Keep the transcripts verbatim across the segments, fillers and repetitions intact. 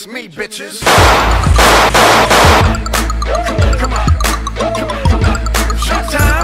It's me, bitches. Come on. Showtime.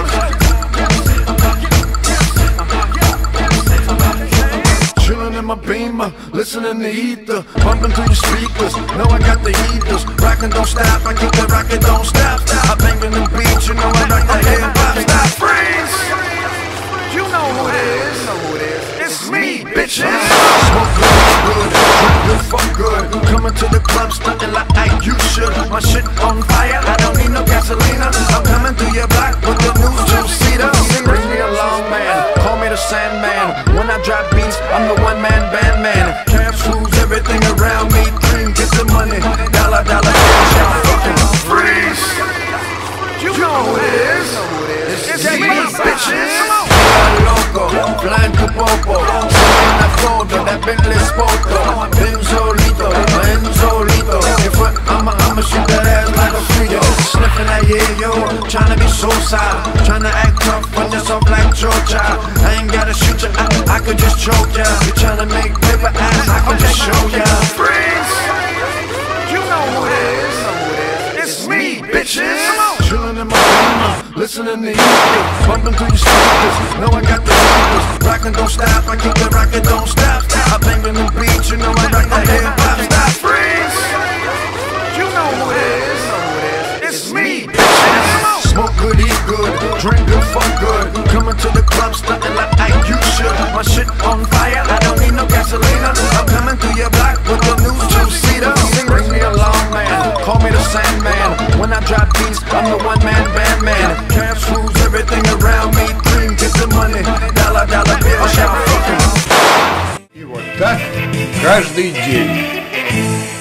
Chillin' in my Beamer, listening to ether, bumping through your speakers. Know I got the heaters, rockin' don't stop. I keep the rockin' don't stop. I bangin' the beat, you know I rock the hip hop. Stop, freeze. You know who it is. It's me, bitches. Smoke good, drink good, fuck good. Coming to the club, stuntin' like I you should. My shit on fire, I don't need no gasolina. I'm coming through your block with the new two-seater. Bring me along, man. Call me the Sandman. When I drop beats, I'm the one-man band, man. Cash rules everything around me. Dream, get the money. Dollar, dollar, cash, fucking freeze. You know who it is. It's me, bitches. Loco, flying to Popo, singing la foto, that Bentley Spoto, Benzolito, Benzolito. If I'ma, I'ma shoot that ass like a Frito. Sniffing that yeah, yo, tryna be so soft, tryna act tough, but just off like Georgia. I ain't gotta shoot ya, I, I could just choke ya. You tryna make paper ass, I could just show ya. Freeze! You know who it is. It's me, bitches. Chillin' in my Beamer, listening to ether, bumping through your speakers. Know I got the heaters, rockin' don't stop. I keep the rockin' don't stop. I bangin' the beat, you know I rock the hip hop. Stop, freeze. You know who it is. It's me, bitches. Smoke good, eat good, drink good, fuck good. Coming to the club, stuntin' like I you should. My shit on fire, I don't need no gasolina. I'm coming through your block with the new two-seater. Bring me along, man. Call me the Sandman. When I drop beats, I'm the one-man band, man. Cash rules everything around me. Dream, get the money. Dollar, dollar bill, shout fucking. И вот так каждый день.